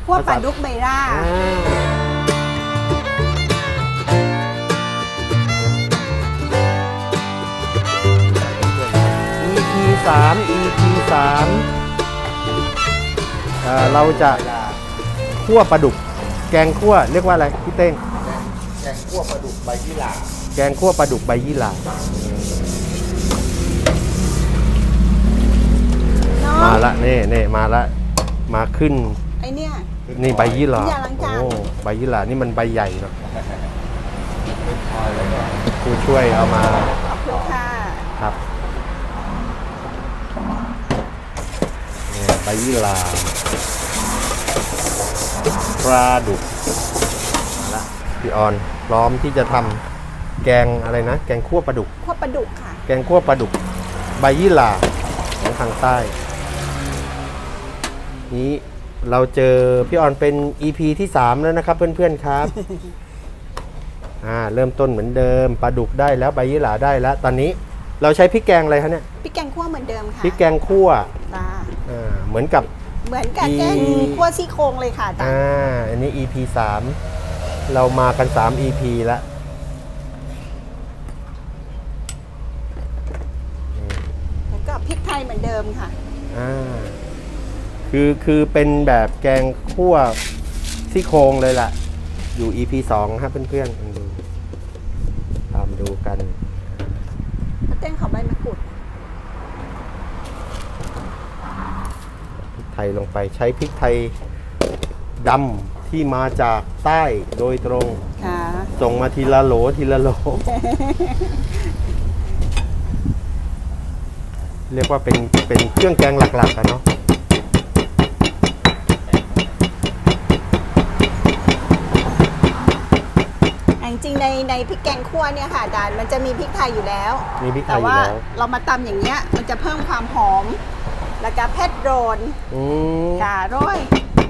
คั่วปลาดุกใบร่าเราจะคั่วปลาดุกแกงคั่วเรียกว่าอะไรพี่เต้งแกงคั่วปลาดุกใบยี่หร่าแกงคั่วปลาดุกใบยี่หร่ามาละนี่มาละมาขึ้นไอเนี่ยนี่ใบยี่หร่าโอ้ใบยี่หร่านี่มันใบใหญ่เนาะผู้ช่วยเอามาขอบคุณค่ะครับใบยี่หร่าปลาดุกมาละพี่ออนพร้อมที่จะทำแกงอะไรนะแกงคั่วปลาดุกค่ะแกงคั่วปลาดุกใบยี่หร่าของทางใต้นี้เราเจอพี่ออนเป็น EP ที่3แล้วนะครับเพื่อนๆครับ เริ่มต้นเหมือนเดิมปลาดุกได้แล้วใบยี่หร่าได้แล้วตอนนี้เราใช้พริกแกงอะไรคะเนี่ยพริกแกงคั่วเหมือนเดิมค่ะพริกแกงคั่วเหมือนกับแกงคั่วซี่โครงเลยค่ะอันนี้ EP 3เรามากัน3 EP แล้วแล้วก็พริกไทยเหมือนเดิมค่ะคือเป็นแบบแกงคั่วซี่โครงเลยล่ะอยู่ EP 2ครับเพื่อนๆตามดูกันเต้นเขาใบมะกรูดพริกไทยลงไปใช้พริกไทยดำที่มาจากใต้โดยตรงส่งมาทีละโหลเรียกว่าเป็นเครื่องแกงหลักๆกันเนาะจริงในพริกแกงคั่วเนี่ยค่ะดานมันจะมีพริกไทยอยู่แล้วแต่ว่าเรามาตำอย่างเงี้ยมันจะเพิ่มความหอมแล้วก็เผ็ดโดนการ้อย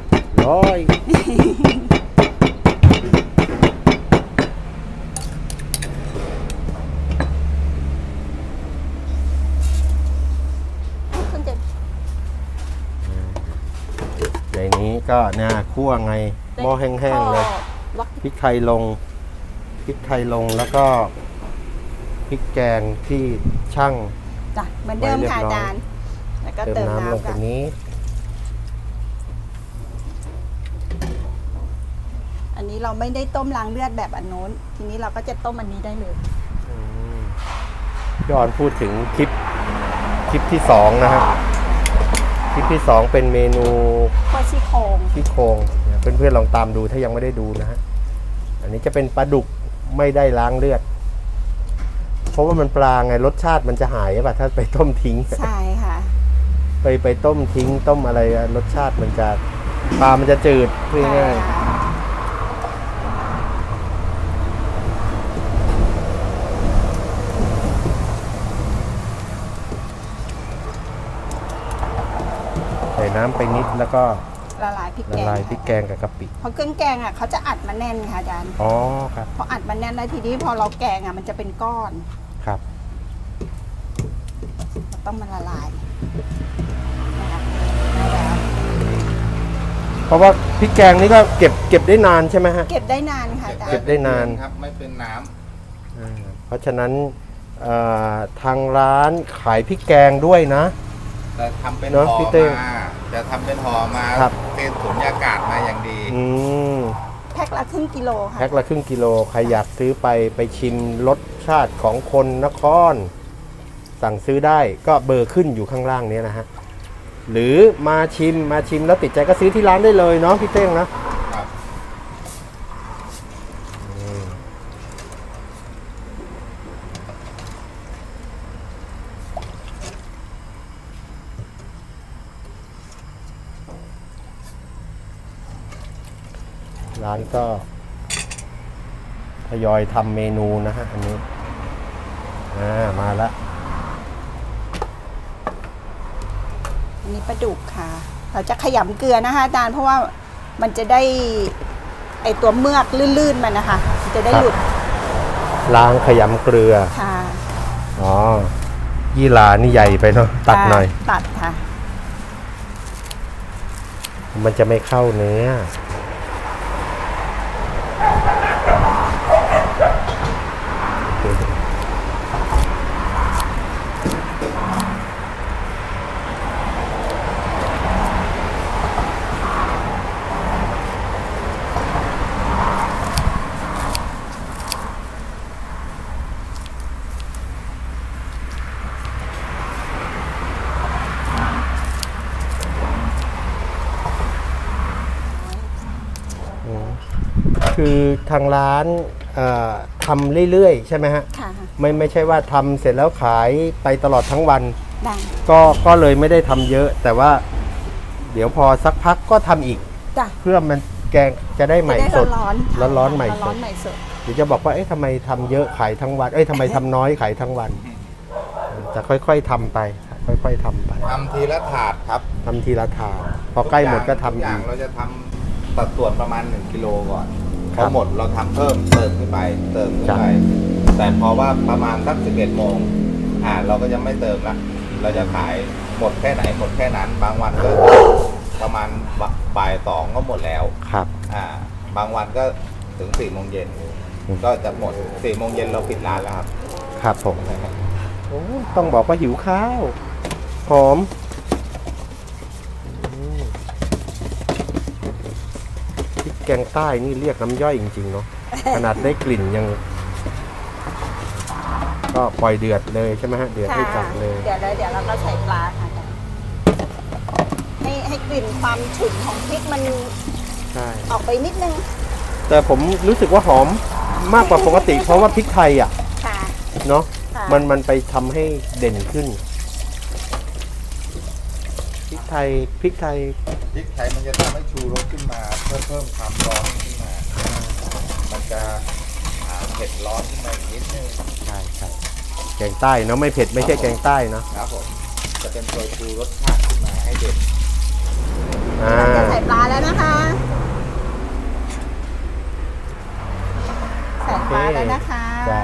ในนี้ก็คั่วไงหม้อแห้งๆเลยพริกไทยลงแล้วก็พริกแกงที่ช่างเหมือนเดิมค่ะจานแล้วก็เติมน้ำลงไปนี้อันนี้เราไม่ได้ต้มล้างเลือดแบบอันโน้นทีนี้เราก็จะต้มอันนี้ได้เลยย้อนพูดถึงคลิปที่2นะฮะคลิปที่2เป็นเมนูคั่วซี่โครงเพื่อนๆลองตามดูถ้ายังไม่ได้ดูนะฮะอันนี้จะเป็นปลาดุกไม่ได้ล้างเลือดเพราะว่ามันปลาไงรสชาติมันจะหายป่ะถ้าไปต้มทิ้งใช่ค่ะไปต้มทิ้งต้มอะไรรสชาติมันจะปลามันจะจืดง่ายใส่น้ำไปนิดแล้วก็ละลายพริกแกงกับกะปิเพราะเครื่องแกงเขาจะอัดมาแน่นค่ะอาจารย์ครับพออัดมาแน่นแล้วทีนี้พอเราแกงมันจะเป็นก้อนครับต้องมันละลายเพราะว่าพริกแกงนี่ก็เก็บได้นานใช่ไหมฮะเก็บได้นานค่ะอาจารย์เก็บได้นานครับไม่เป็นน้ำเพราะฉะนั้นทางร้านขายพริกแกงด้วยนะแต่ทำเป็นห่อมาจะทำเป็นห่อมาเป็นสุญญากาศมาอย่างดีแพ็คละครึ่งกิโลค่ะแพ็คละครึ่งกิโลใครอยากซื้อไปชิมรสชาติของคนนครสั่งซื้อได้ก็เบอร์ขึ้นอยู่ข้างล่างนี้นะฮะหรือมาชิมแล้วติดใจก็ซื้อที่ร้านได้เลยเนาะพี่เต้งนะร้านก็ทยอยทำเมนูนะฮะอันนี้มาละอันนี้ปลาดุกค่ะเราจะขยำเกลือนะคะอาจารย์เพราะว่ามันจะได้ไอตัวเมือกลื่นๆมันนะคะจะได้หลุดล้างขยำเกลือค่ะยี่หร่านี่ใหญ่ไปเนาะตัดหน่อยตัดค่ะมันจะไม่เข้าเนื้อคือทางร้านทำเรื่อยๆใช่ไหมฮะค่ะไม่ใช่ว่าทำเสร็จแล้วขายไปตลอดทั้งวันได้ก็เลยไม่ได้ทำเยอะ แต่ว่าเดี๋ยวพอสักพักก็ทำอีกจ้ะเพื่อมันแกงจะได้ใหม่จะได้สดร้อนร้อนๆใหม่สร้อดนๆใหม่สดเดี๋ยวจะบอกว่าเอ๊ะทำไมทำเยอะขายทั้งวันเอ้ยทำไมทำน้อยขายทั้งวัน จะค่อยๆทำไป ค่อยๆทำไปทำทีละถาดครับทำทีละถาดพอใกล้หมดก็ทำทุกออีย่างกเราจะทำสัดส่วนประมาณ1 กิโลก่อนคพรับอหมดเราทำเพิ่มเติมขึ้นไปเติมขึ้นไป แต่พอว่าประมาณสัก11 โมงเราก็จะไม่เติมละเราจะขายหมดแค่ไหนหมดแค่นั้น บางวันก็ประมาณบ่าย 2ก็หมดแล้วครับบางวันก็ถึง4 โมงเย็นก็จะหมด4 โมงเย็นเราปิดร้านแล้วครับครับผมโอ้ต้องบอกว่าหิวข้าวหอมพริกแกงใต้นี่เรียกน้ำย่อยจริงๆเนาะ ขนาดได้กลิ่นยัง ก็ปล่อยเดือดเลยใช่ไหมฮะ เดือดให้จับเลยเดี๋ยวเราก็ใส่ปลาค่ะให้กลิ่นความฉุนของพริกมันใช่ออกไปนิดนึงแต่ผมรู้สึกว่าหอมมากกว่าปกติ เพราะว่าพริกไทยอ่ะค่ะเนาะค่ะมันไปทำให้เด่นขึ้น พริกไทยพริกไทยมันจะทำให้ชูรสขึ้นมาเพื่อเพิ่มความร้อนขึ้นมา มันจะเผ็ดร้อนขึ้นมาอีกนิดนึงใช่ใช่แกงใต้เนาะไม่เผ็ดไม่ใช่แกงใต้เนาะครับผม จะเป็นตัวชูรสชาติขึ้นมาให้เด็ดเราจะใส่ปลาแล้วนะคะ ใส่ปลาแล้วนะคะจ้า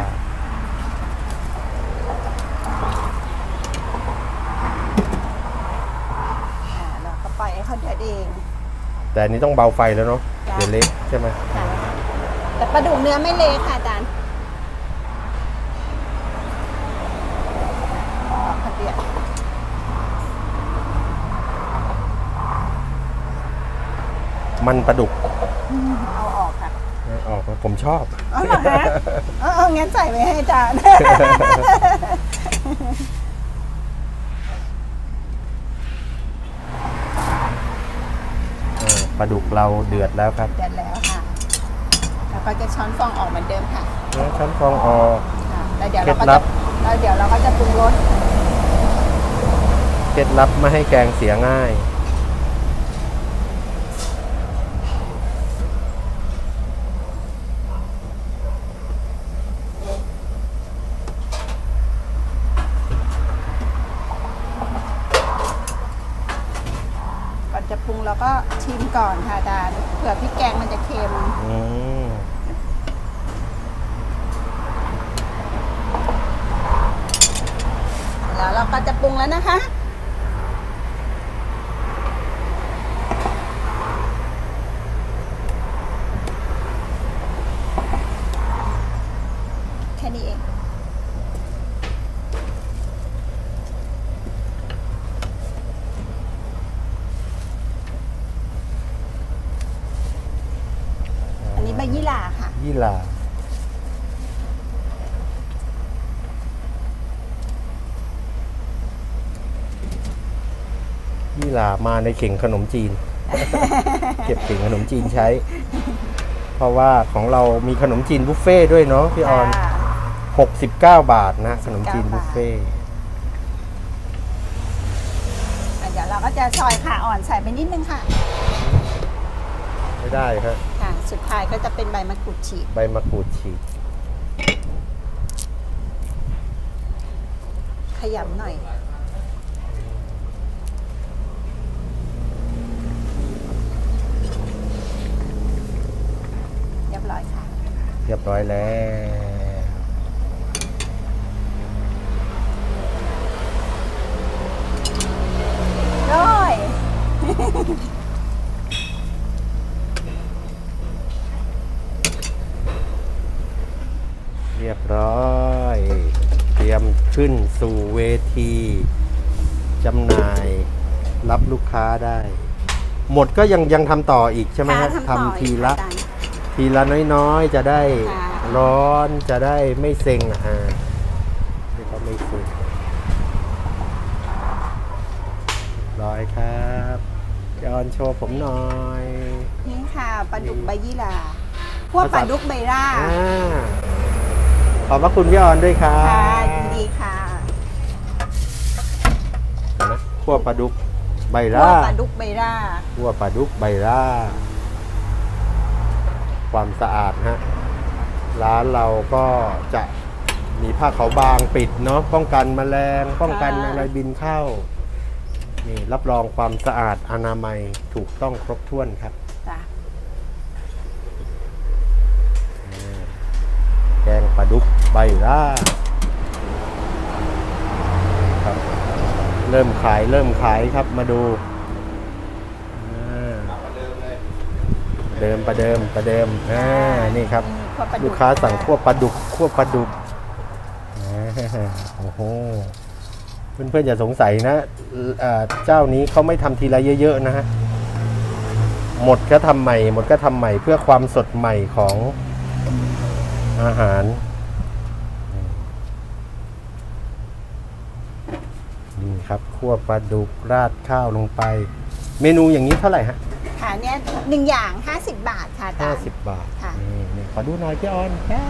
เราก็ปล่อยให้เขาเดือดเองแต่อันนี้ต้องเบาไฟแล้วเนาะจ้ะเดี๋ยวเละใช่ไหมค่ะแต่ปลาดุกเนื้อไม่เละค่ะอาจารย์เขาเดือดมันปลาดุกเอาออกค่ะออกผมชอบอ๋อเหรอคะงั้นใส่ไว้ให้อาจารย์ปลาดุกเราเดือดแล้วครับเดือดแล้วค่ะ แล้วก็จะช้อนฟองออกเหมือนเดิมค่ะช้อนฟองออกค่ะแล้วเดี๋ยวเราก็เคล็ดลัจะบแล้วเดี๋ยวเราก็จะปรุงรสเคล็ดลับไม่ให้แกงเสียง่ายก่อนจะปรุงเราก็ชิมก่อนค่ะอาจารย์เผื่อพริกแกงมันจะเค็มอืมแล้วเราก็จะปรุงแล้วนะคะ แค่นี้เอง อันนี้ใบยี่หร่าค่ะยี่หร่ายี่หร่ามาในเข่งขนมจีน เก็บเข่งขนมจีนใช้ เพราะว่าของเรามีขนมจีนบุฟเฟ่ด้วยเนาะพี่ออน 69 บาทนะขนมจีนบุฟเฟ่เดี๋ยวเราก็จะซอยขาอ่อนใส่ไปนิดนึงค่ะไม่ได้ครับค่ะ สุดท้ายก็จะเป็นใบมะกรูดฉีกใบมะกรูดฉีกขยำหน่อย เรียบร้อยค่ะเรียบร้อยแล้วร้อยรียบร้อยเตรียมขึ้นสู่เวทีจำหน่ายรับลูกค้าได้ หมดก็ยังทำต่ออีกใช่ไหมฮะค่ะทำต่อทำทีละอีกค่ะอาจารย์ทีละน้อยๆจะได้ค่ะร้อนจะได้ไม่เซ็งนี่ก็ไม่เซ็งร้อยครับย้อนโชว์ผมหน่อยนี่ค่ะปลาดุกใบยี่หร่าพวกปลาดุกใบร่าขอบพระคุณพี่ออนด้วยครับค่ะยินดีค่ะคั่วปลาดุกใบพวร่ากปลาดุกใบร่าคั่วปลาดุกใบร่าความสะอาดฮะร้านเราก็จะมีผ้าขาวบางปิดเนาะป้องกันแมลงป้องกันอะไรบินเข้านี่รับรองความสะอาดอนามัยถูกต้องครบถ้วนครับจ้ะแกงปลาดุกใบร่าครับเริ่มขายครับมาดูประเดิมนี่ครับคั่วปลาดุลูกค้าสั่งคั่วปลาดุกโอ้โหเพื่อนๆอย่าสงสัยนะเจ้านี้เขาไม่ทำทีละเยอะๆนะฮะหมดก็ทำใหม่เพื่อความสดใหม่ของอาหารนี่ครับคั่วปลาดุกราดข้าวลงไป เมนูอย่างนี้เท่าไหร่ฮะค่ะเนี่ย1 อย่าง50 บาทค่ะอาจารย์ 50 บาทค่ะนี่ขอดูหน่อยพี่ออนแค่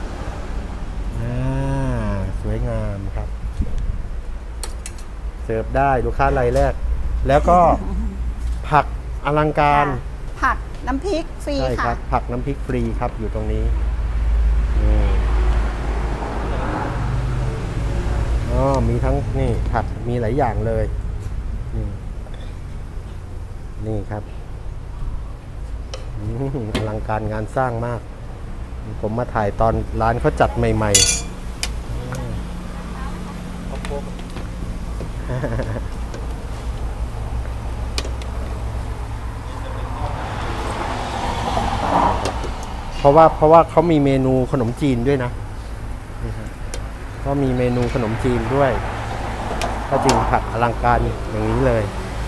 สวยงามครับ เสิร์ฟได้ลูกค้ารายแรก แล้วก็ผักอลังการค่ะผักน้ำพริกฟรีใช่คค่ะรับผักน้ำพริกฟรีครับอยู่ตรงนี้นี่มีทั้งนี่ผักมีหลายอย่างเลยนี่ครับอลังการงานสร้างมาก ผมมาถ่ายตอนร้านเขาจัดใหม่ๆเพราะว่าเขามีเมนูขนมจีนด้วยนะก็มีเมนูขนมจีนด้วยก็จริงผักอลังการอย่างนี้เลย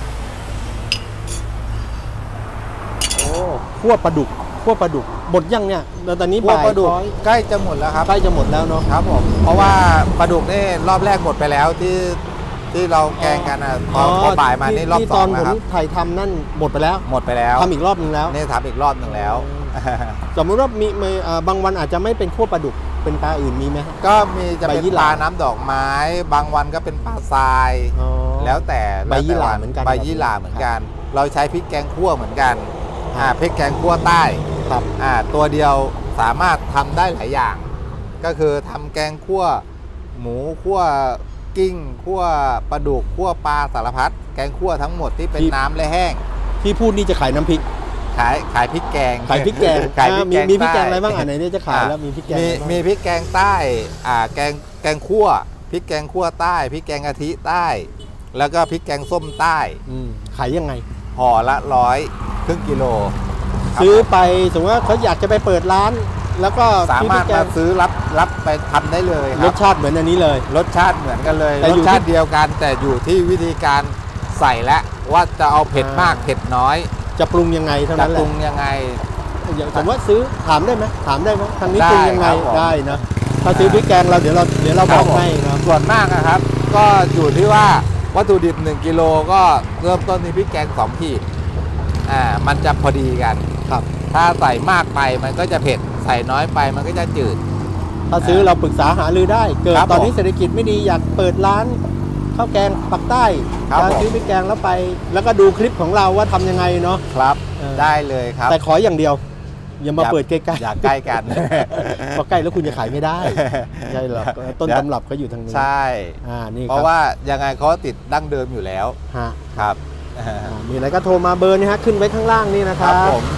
โอ้คั่วปลาดุกหมดยังเนี่ยตอนนี้พวกบ่ายปลาดุกร้อยใกล้จะหมดแล้วครับใกล้จะหมดแล้วเนาะครับผมเพราะว่าปลาดุกนี่รอบแรกหมดไปแล้วที่เราแกงกันพอบ่ายมานี่รอบที่สตออง นนะผมครับถ่ายทำนั่นหมดไปแล้วหมดไปแล้วทำอีกรอบนึงแล้วนี่ทำอีกรอบหนึ่งแล้วสมมติว่ามีบางวันอาจจะไม่เป็นคั่วปลาดุกเป็นปลาอื่นมีไหมฮะก็มีจะเป็นใบยี่หปร่าลาน้ำดอกไม้ บางวันก็เป็นปลาทรายอ๋อแล้วแต่ใบยี่หร่าเหมือนกันใบยี่หร่าเหมือนกัน เราใช้พริกแกงคั่วเหมือนกันพริกแกงคั่วใต้ครับตัวเดียวสามารถทำได้หลายอย่าง ก็คือทำแกงคั่วหมูคั่วกิ้งคั่วปลาดุกคั่วปลาสารพัดแกงคั่วทั้งหมดที่เป็นน้ำและแห้งที่พูดนี่จะขายน้ำพริกขายพริกแกงขายพริกแกงขายพริกแกงมีพริกแกงใต้อะไรบ้างไหนเนี่ยจะขายแล้วมีพริกแกงมีพริกแกงใต้แกงคั่วพริกแกงคั่วใต้พริกแกงกะทิใต้ แล้วก็พริกแกงส้มใต้ขายยังไงห่อละ100 ครึ่งกิโลครับซื้อไปสมมติว่าเขาอยากจะไปเปิดร้าน แล้วก็สามารถพริกแกมาง ซื้อรับไปทำได้เลยครรับสชาติเหมือนอันนี้เลยรสชาติเหมือนกันเลยแต่รอยู่สชาติเดียวกันแต่อยู่ที่วิธีการใส่และว่าจะเอาเผ็ดมากเผ็ดน้อยจะปรุงยังไงเท่าจะนั้นแหปละรุงยังไงอย่างสมมติว่าซื้อถามได้ไหมทางนี้ได้ปรุงยังไงครับผมได้นะถ้าซื้อพริกแกงเราเดี๋ยวเราบอกให้นะส่วนมากนะครับ ก็อยู่ที่ว่าวัตถุดิบ1 กิโลก็เริ่มต้นที่พริกแกง2 ขีดมันจะพอดีกันครับถ้าใส่มากไปมันก็จะเผ็ดใส่น้อยไปมันก็จะจืดถ้าซื้อเราปรึกษาหารือได้ เกิดครับตอนนี้ผมเศรษฐกิจไม่ดีอยากเปิดร้านข้าวแกงปักใต้ครับจะผมซื้อพริกแกงแล้วไป แล้วก็ดูคลิปของเราว่าทำยังไงเนาะครับเออได้เลยครับแต่ขออย่างเดียว อย่ามาเปิดใกล้ๆอย่าใกล้กันเพราะใกล้แล้วคุณจะขายไม่ได้ใช่หรอกต้นตำรับเขาอยู่ทางนี้ใช่นี่เพราะว่ายังไงเขาติดดั้งเดิมอยู่แล้วฮะครับมีอะไรก็โทรมาเบอร์นี้ฮะขึ้นไว้ข้างล่างนี่นะคครัรับบ ผม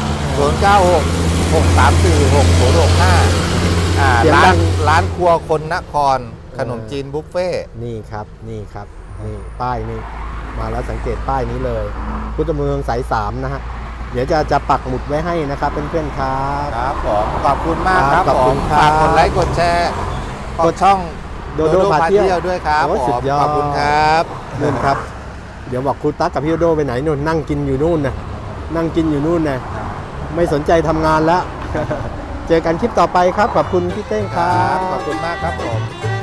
096-634-6065 เสียงดังร้านครัวคนนครขนมจีนบุฟเฟ่ต์นี่ครับนี่ป้ายนี่มาแล้วสังเกตป้ายนี้เลยพุทธมณฑลสาย 3นะฮะเดี๋ยวจะปักหมุดไว้ให้นะครับเพื่อนๆครับครับผมขอบคุณมากครับขอบผคุมณครับฝากกดไลค์กดแชร์กดช่องโดโดพาเที่ยวด้วยครับโอ้ผสุดมยอดขอบคุณครับนู่นครับ เดี๋ยวบอกครูตั๊กกับพี่โดโดไปไหนนู่นนั่งกินอยู่นู่นนะนั่งกินอยู่นู่นนะไม่สนใจทำงานแล้ว เจอกันคลิปต่อไปครับขอบคุณพี่เต้งคครัรับ บขอบคุณมากครับผม